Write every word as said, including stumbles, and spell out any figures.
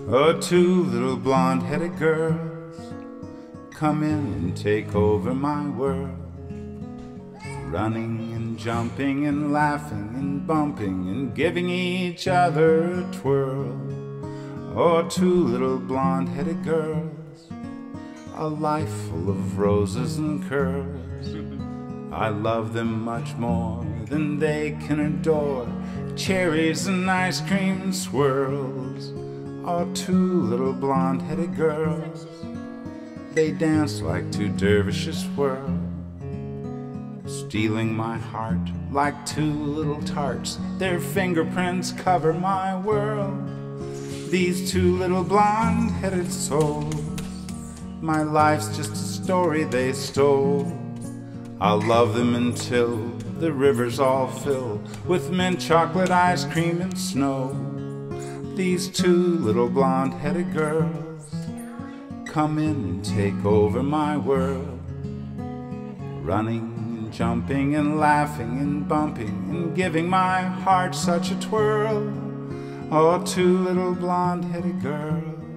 Oh, two little blonde-headed girls come in and take over my world, running and jumping and laughing and bumping and giving each other a twirl. Oh, two little blonde-headed girls, a life full of roses and curls. I love them much more than they can adore cherries and ice cream swirls. Oh, two little blonde-headed girls, they dance like two dervishes whirl, stealing my heart like two little tarts. Their fingerprints cover my world. These two little blonde-headed souls, my life's just a story they stole. I'll love them until the rivers all fill with mint chocolate ice cream and snow. These two little blonde-headed girls come in and take over my world, running and jumping and laughing and bumping and giving my heart such a twirl. Oh, two little blonde-headed girls.